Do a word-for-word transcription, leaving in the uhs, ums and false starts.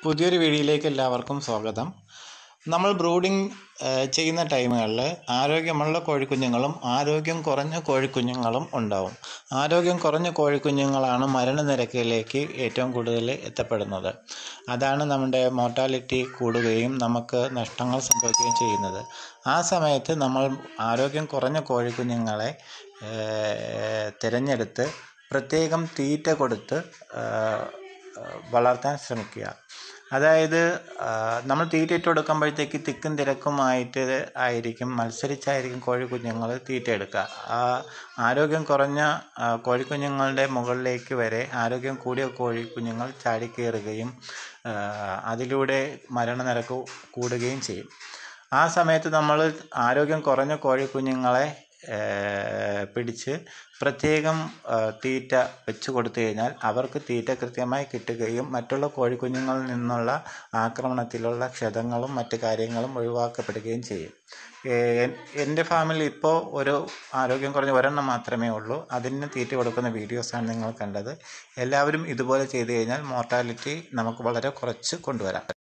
പുതിയൊരു വീഡിയോയിലേക്ക് എല്ലാവർക്കും സ്വാഗതം. നമ്മൾ ബ്രൂഡിംഗ് ചെയ്യുന്ന ടൈമുകളിൽ ആരോഗ്യമുള്ള കോഴിക്കുഞ്ഞുങ്ങളും ആരോഗ്യം കുറഞ്ഞ കോഴിക്കുഞ്ഞുങ്ങളും ഉണ്ടാവും. ആരോഗ്യം കുറഞ്ഞ കോഴിക്കുഞ്ഞുങ്ങളാണ് മരണനിരക്കിലേക്ക് ഏറ്റവും കൂടുതൽ എത്തപ്പെടുന്നത്. അതാണ് നമ്മുടെ മോർട്ടാലിറ്റി കൂടുകയും നമുക്ക് നഷ്ടങ്ങൾ സംഭവിക്കുകയും ചെയ്യുന്നത്. ആ സമയത്ത് നമ്മൾ ആരോഗ്യം കുറഞ്ഞ കോഴിക്കുഞ്ഞുങ്ങളെ തിരഞ്ഞെടുത്ത് പ്രത്യേകം തീറ്റ കൊടുത്ത് വളർത്താൻ ശ്രമിക്കുക. അതായത് നമ്മൾ തീറ്റ ഇട്ട് കൊടുക്കുമ്പോഴത്തേക്ക് തിക്കും തിരക്കുമായിട്ട് ആയിരിക്കും മത്സരിച്ചായിരിക്കും കോഴിക്കുഞ്ഞുങ്ങൾ തീറ്റ എടുക്കുക. ആ ആരോഗ്യം കുറഞ്ഞ കോഴിക്കുഞ്ഞുങ്ങളുടെ മുകളിലേക്ക് വരെ ആരോഗ്യം കൂടിയ കോഴിക്കുഞ്ഞുങ്ങൾ ചാടിക്കയറുകയും അതിലൂടെ മരണനിരക്ക് കൂടുകയും ചെയ്യും. ആ സമയത്ത് നമ്മൾ ആരോഗ്യം കുറഞ്ഞ കോഴിക്കുഞ്ഞുങ്ങളെ പിടിച്ച് പ്രത്യേകം തീറ്റ വെച്ച് കൊടുത്തു കഴിഞ്ഞാൽ അവർക്ക് തീറ്റ കൃത്യമായി കിട്ടുകയും മറ്റുള്ള കോഴിക്കുഞ്ഞുങ്ങളിൽ നിന്നുള്ള ആക്രമണത്തിലുള്ള ക്ഷതങ്ങളും മറ്റു കാര്യങ്ങളും ഒഴിവാക്കപ്പെടുകയും ചെയ്യും. എൻ്റെ ഫാമിൽ ഇപ്പോൾ ഒരു ആരോഗ്യം കുറഞ്ഞ ഒരെണ്ണം മാത്രമേ ഉള്ളൂ. അതിന് തീറ്റ കൊടുക്കുന്ന വീഡിയോസാണ് നിങ്ങൾ കണ്ടത്. എല്ലാവരും ഇതുപോലെ ചെയ്തു കഴിഞ്ഞാൽ മോർട്ടാലിറ്റി നമുക്ക് വളരെ കുറച്ച് കൊണ്ടുവരാം.